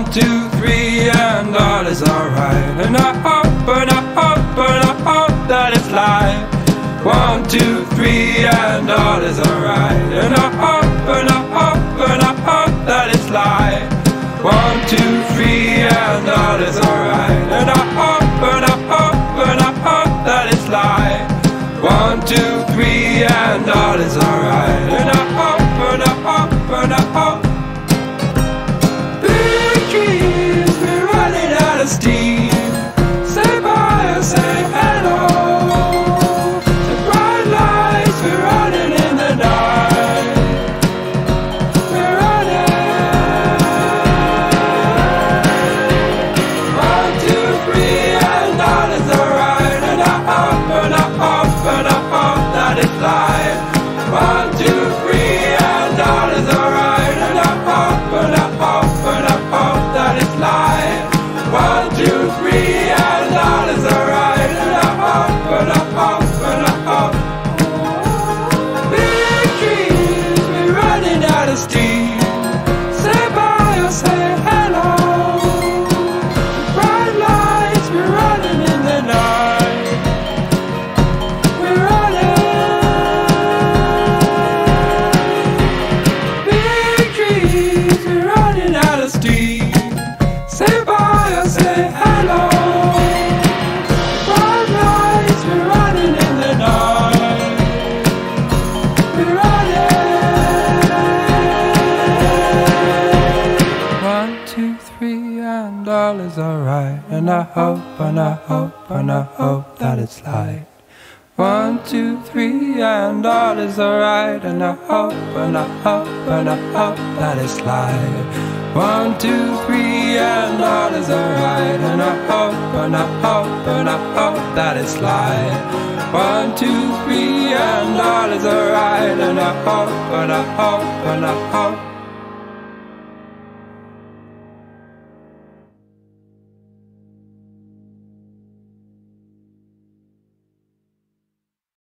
2, 3, and all is alright. And I hope, and I hope, and I hope that it's light. 1, 2, 3, and all is alright. And I hope, and I hope, and I hope that it's light. 1, 2, 3, and all is alright. And I hope, and I hope, and I hope that it's light. 1, 2, 3, and all is alright. And I hope, and I hope, and I hope. Big dreams, we're running out of steam. Say bye or say hello. The bright lights, we're running in the night. We're running. 1, 2, 3, and all is alright. And I hope, and I hope, and I hope that it's light. 1, 2, 3, and all is alright. And I hope, and I hope, and I hope that it's light. 1, 2, 3, and all is alright. And I hope, and I hope, and I hope. Big dreams, we're running out of steam. Say bye or say hello. Bright lights, we're running in the night. We're running. Big dreams, we're running out of steam. Say bye or say hello. Bright lights, we're running in the night. We're running. 1, 2, 3, and all is alright. And I hope, and I hope, and I hope that it's light. 1, 2, 3, and all is alright. And I hope, and I hope, and I hope that it's light. 1, 2, 3, and all is alright. And I hope, and I hope, and I hope that it's light. 1, 2, 3, and all is alright. And I hope, and I hope, and I hope.